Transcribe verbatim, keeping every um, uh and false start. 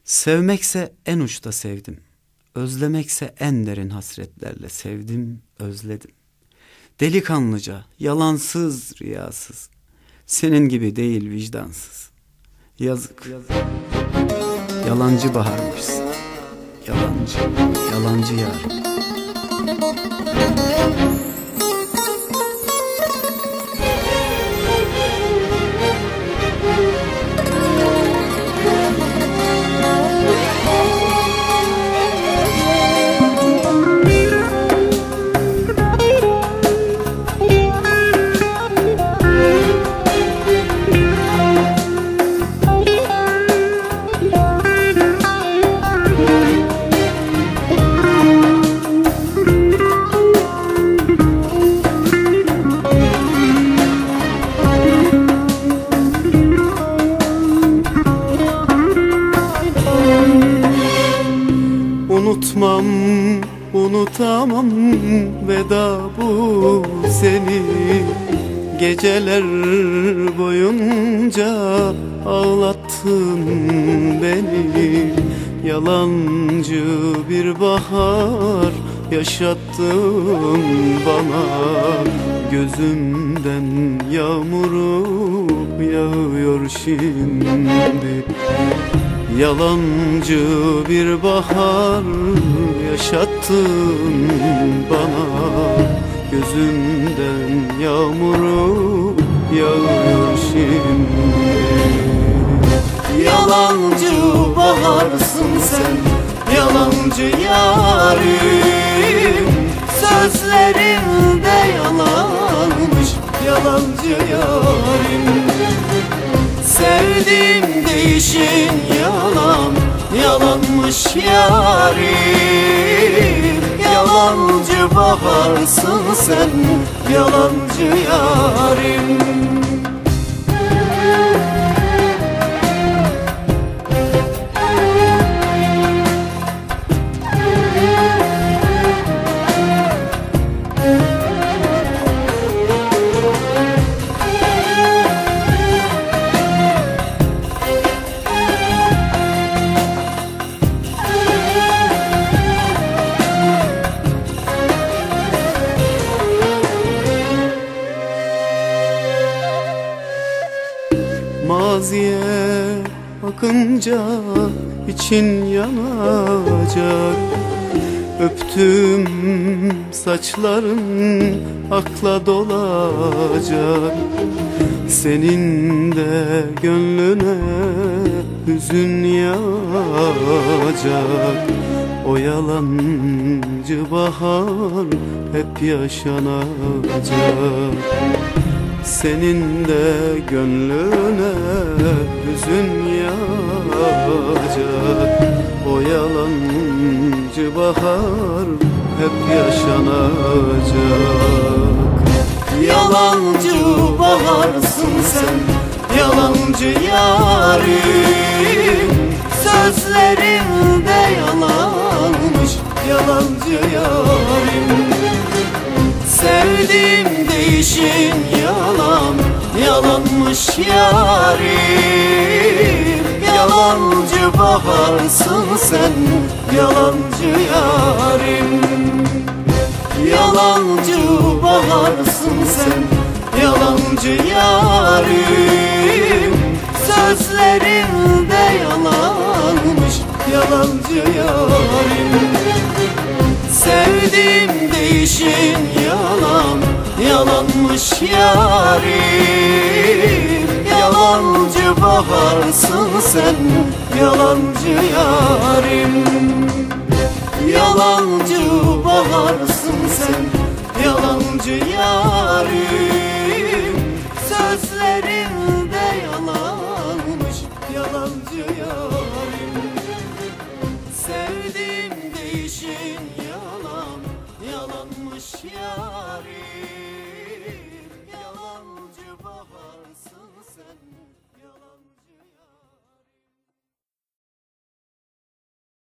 Sevmekse en uçta sevdim, özlemekse en derin hasretlerle sevdim, özledim. Delikanlıca, yalansız, riyasız, senin gibi değil vicdansız. Yazık, yazık. Yalancı baharmışsın, yalancı, yalancı yar. Unutmam, unutamam veda bu seni. Geceler boyunca ağlattın beni. Yalancı bir bahar yaşattın bana. Gözümden yağmuru yağıyor şimdi. Yalancı bir bahar yaşattın bana. Gözümden yağmuru yağıyor şimdi. Yalancı baharsın sen, yalancı yarim. Sözlerinde yalanmış, yalancı yarim. Sevdim değişin yalan, yalanmış yarim. Yalancı baharsın sen, yalancı yarim. Maziye bakınca için yanacak. Öptüm saçların akla dolacak. Senin de gönlüne hüzün yağacak. O yalancı bahar hep yaşanacak. Senin de gönlüne hüzün yağacak. O yalancı bahar hep yaşanacak. Yalancı baharsın sen, yalancı yarim. Sözlerinde yalanmış, yalancı yarim. Sevdim değişin yalan, yalanmış yarim. Yalancı baharsın sen, yalancı yarim. Yalancı baharsın sen, yalancı yarim. Sözlerinde yalanmış, yalancı yarim. Sevdim değişin yalan, yalanmış yarim. Yalancı baharsın sen, yalancı yarim. Yalancı baharsın sen, yalancı yarim. Sözlerinde yalanmış, yalancı yarim. Sevdim değişin yalan, yalanmış yarim.